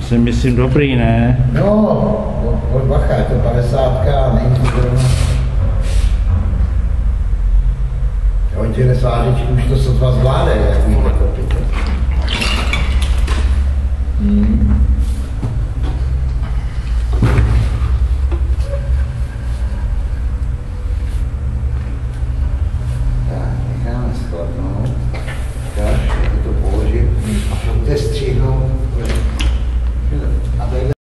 si myslím dobrý, ne? No, bacha, je to 50, není to zrovna. Jo, těhle svářičky už to sotva zvládají, jak víte, kopit.